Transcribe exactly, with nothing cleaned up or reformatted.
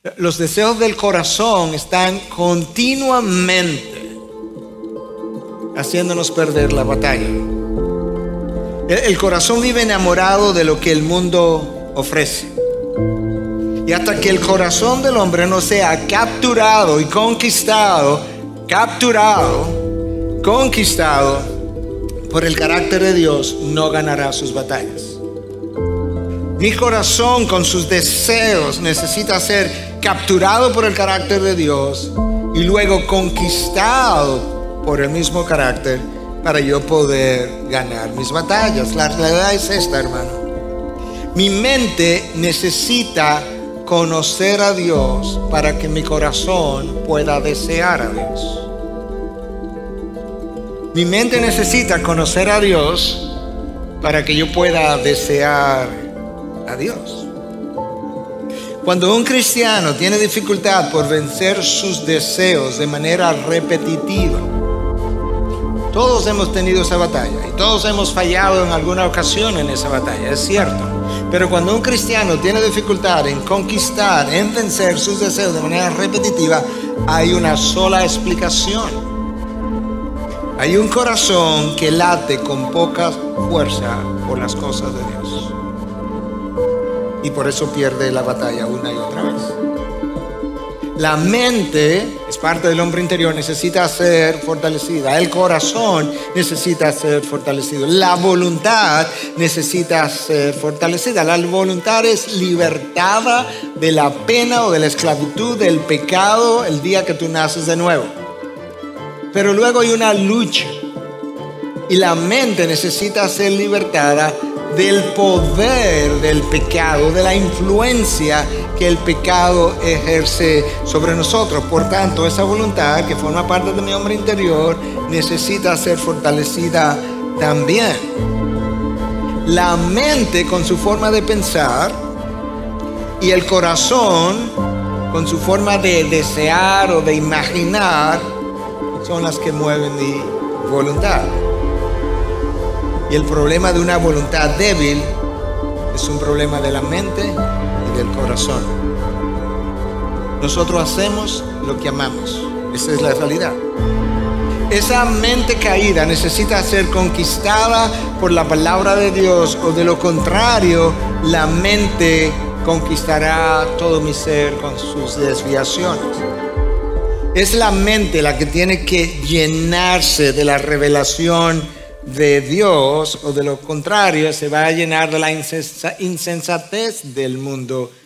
Los deseos del corazón están continuamente haciéndonos perder la batalla. El corazón vive enamorado de lo que el mundo ofrece. Y hasta que el corazón del hombre no sea capturado y conquistado, capturado, conquistado por el carácter de Dios, no ganará sus batallas. Mi corazón con sus deseos necesita ser capturado por el carácter de Dios y luego conquistado por el mismo carácter para yo poder ganar mis batallas. La realidad es esta, hermano. Mi mente necesita conocer a Dios para que mi corazón pueda desear a Dios. Mi mente necesita conocer a Dios para que yo pueda desear a Dios. Cuando un cristiano tiene dificultad por vencer sus deseos de manera repetitiva, todos hemos tenido esa batalla y todos hemos fallado en alguna ocasión en esa batalla, es cierto. Pero cuando un cristiano tiene dificultad en conquistar, en vencer sus deseos de manera repetitiva, hay una sola explicación. Hay un corazón que late con poca fuerza por las cosas de Dios. Y por eso pierde la batalla una y otra vez. La mente es parte del hombre interior, necesita ser fortalecida. El corazón necesita ser fortalecido. La voluntad necesita ser fortalecida. La voluntad es libertada de la pena o de la esclavitud del pecado el día que tú naces de nuevo. Pero luego hay una lucha. Y la mente necesita ser libertada del poder del pecado, de la influencia que el pecado ejerce sobre nosotros. Por tanto, esa voluntad que forma parte de mi hombre interior necesita ser fortalecida también. La mente con su forma de pensar y el corazón con su forma de desear o de imaginar son las que mueven mi voluntad. Y el problema de una voluntad débil es un problema de la mente y del corazón. Nosotros hacemos lo que amamos. Esa es la realidad. Esa mente caída necesita ser conquistada por la palabra de Dios, o de lo contrario, la mente conquistará todo mi ser con sus desviaciones. Es la mente la que tiene que llenarse de la revelación de Dios, o de lo contrario se va a llenar de la insensatez del mundo